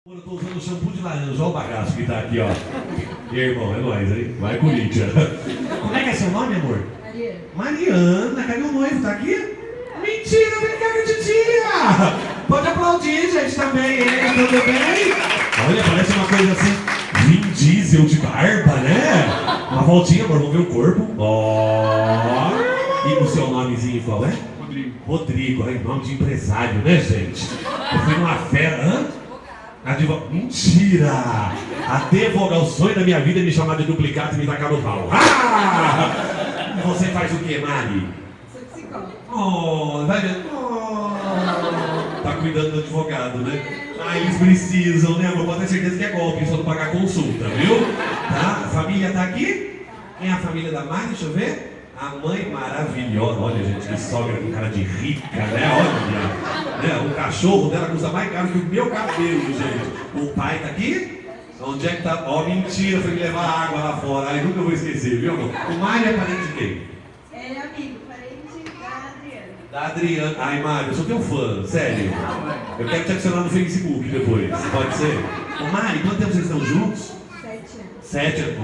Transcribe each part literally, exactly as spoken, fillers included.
Eu tô usando shampoo de laranja, olha o bagaço que tá aqui, ó. E aí, irmão, é nóis, hein? Vai, Corinthians. Como é que é seu nome, amor? Mariana. Mariana, cadê o noivo? Tá aqui? Mentira, vem cá que titia! Pode aplaudir, gente, também, hein? Tudo bem? Olha, parece uma coisa assim, Vin Diesel de barba, né? Uma voltinha, amor, vamos ver o corpo. Ó! E o seu nomezinho qual é? Rodrigo. Rodrigo, aí, nome de empresário, né, gente? Eu fui numa fera, hã? Advogado. Mentira! Advogado, o sonho da minha vida é me chamar de duplicado e me tacar no pau. Ah! Você faz o que, Mari? Sou psicóloga. Oh, vai ver. Oh, tá cuidando do advogado, né? Ah, eles precisam, né, amor? Pode ter certeza que é golpe, só não pagar consulta, viu? Tá? A família tá aqui? Quem é a família da Mari? Deixa eu ver. A mãe maravilhosa. Olha, gente, que sogra com cara de rica, né? Olha. Né? O cachorro dela custa mais caro que o meu cabelo, gente. O pai tá aqui? Onde é que tá? Ó, oh, mentira, foi me levar água lá fora. Aí nunca vou esquecer, viu, amor? O Mário é parente de quem? É amigo, parente da Adriana. Da Adriana. Ai, Mário, eu sou teu fã, sério. Eu quero te adicionar no Facebook depois, pode ser? Ô, Mário, quanto tempo vocês estão juntos? Sete anos. Sete anos.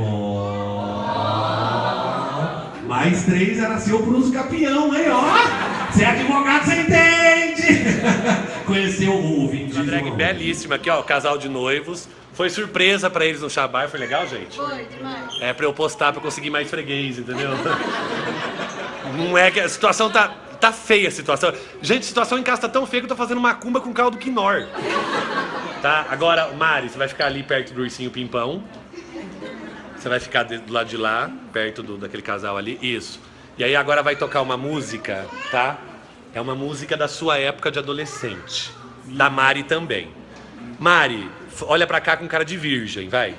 Oh. Mais três, ela nasceu por uns campeão, aí, ó. Você é advogado, você entende. Conheceu o Vin Diesel. Uma drag belíssima aqui, ó, casal de noivos. Foi surpresa pra eles no Shabai, foi legal, gente? Foi, demais. É pra eu postar, pra eu conseguir mais freguês, entendeu? Não é que a situação tá, tá feia, a situação. Gente, a situação em casa tá tão feia que eu tô fazendo macumba com caldo quinor. Tá? Agora, Mari, você vai ficar ali perto do ursinho Pimpão. Você vai ficar do lado de lá, perto do, daquele casal ali. Isso. E aí agora vai tocar uma música, tá? É uma música da sua época de adolescente. Da Mari também. Mari, olha pra cá com cara de virgem, vai.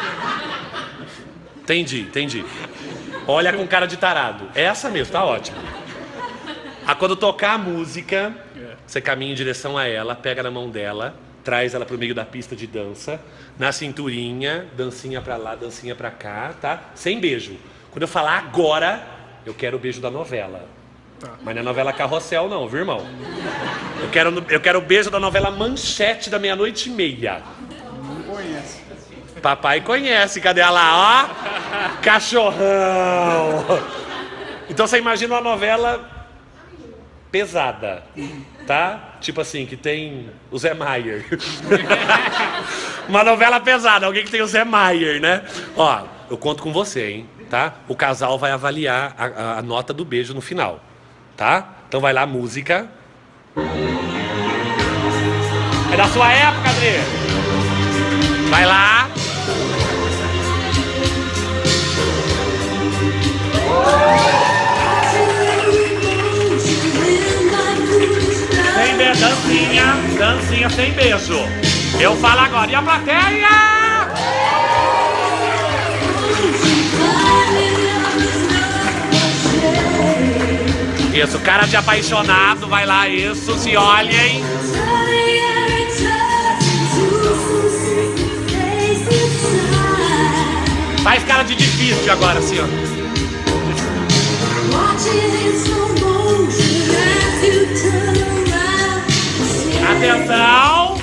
Entendi, entendi. Olha com cara de tarado. Essa mesmo, tá ótimo. Ah, quando tocar a música, você caminha em direção a ela, pega na mão dela, traz ela pro meio da pista de dança, na cinturinha, dancinha pra lá, dancinha pra cá, tá? Sem beijo. Quando eu falar agora, eu quero o beijo da novela. Tá. Mas não é novela Carrossel não, viu, irmão? Eu quero, eu quero o beijo da novela Manchete da meia-noite e meia. Não conhece. Papai conhece, cadê ela lá, ó? Cachorrão! Então você imagina uma novela pesada, tá? Tipo assim, que tem o Zé Maier. Uma novela pesada, alguém que tem o Zé Maier, né? Ó, eu conto com você, hein, tá? O casal vai avaliar a, a, a nota do beijo no final, tá? Então vai lá, música. É da sua época, Adri. Vai lá. Sem beijo, dancinha, dancinha sem beijo. Eu falo agora, e a plateia? Isso, cara de apaixonado, vai lá, isso, se olhem. Faz cara de difícil agora, assim, ó. Atenção!